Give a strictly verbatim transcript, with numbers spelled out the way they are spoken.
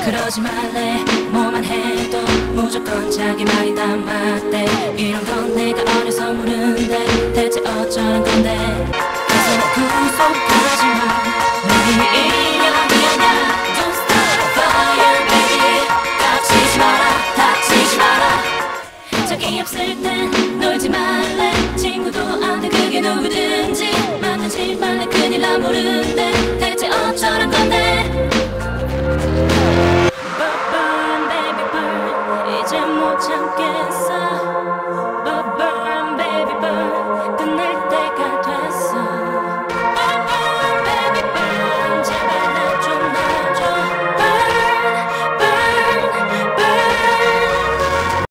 그러지 말래. 뭐만 해도 무조건 자기 말이 다 맞대. 이런 건 내가 어려서 모르는데 대체 어쩌란 건데. 그래서 구속하지 마. 네 인연이야. Don't start a fire baby. 다치지 마라, 다치지 마라. 적이 없을 땐 놀지 말래. 친구도 안 돼 그게 누구든지. 만나지 말래 큰일 나 모르는데 대체 어쩌란 건데.